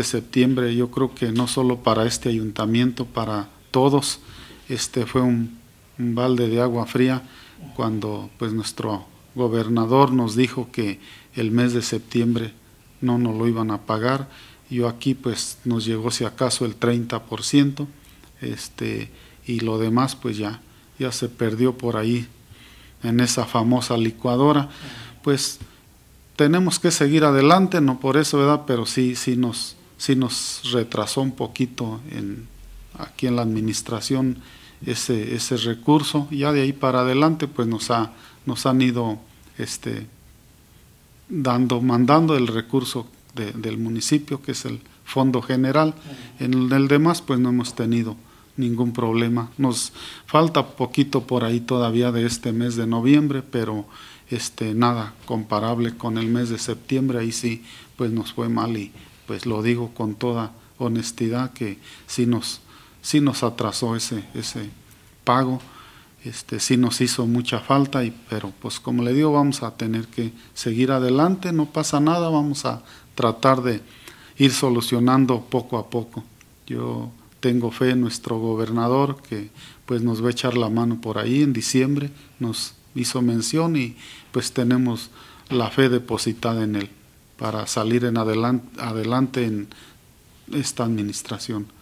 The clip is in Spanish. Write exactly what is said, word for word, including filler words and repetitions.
de septiembre, yo creo que no solo para este ayuntamiento, para todos, este fue un, un balde de agua fría cuando pues nuestro gobernador nos dijo que el mes de septiembre no nos lo iban a pagar. Yo aquí pues nos llegó si acaso el treinta por ciento, este, y lo demás pues ya, ya se perdió por ahí en esa famosa licuadora. Pues tenemos que seguir adelante, no por eso, ¿verdad? Pero sí, sí nos, sí nos retrasó un poquito en, aquí en la administración ese, ese recurso. Ya de ahí para adelante pues nos, ha, nos han ido este, dando, mandando el recurso de, del municipio, que es el fondo general. En el demás pues no hemos tenido ningún problema. Nos falta poquito por ahí todavía de este mes de noviembre, pero este nada comparable con el mes de septiembre. Ahí sí pues nos fue mal, y pues lo digo con toda honestidad que sí nos, sí nos atrasó ese, ese pago. Este sí nos hizo mucha falta, y pero pues como le digo, vamos a tener que seguir adelante, no pasa nada, vamos a tratar de ir solucionando poco a poco. Yo tengo fe en nuestro gobernador, que pues nos va a echar la mano por ahí. En diciembre nos hizo mención, y pues tenemos la fe depositada en él para salir en adelante, adelante en esta administración.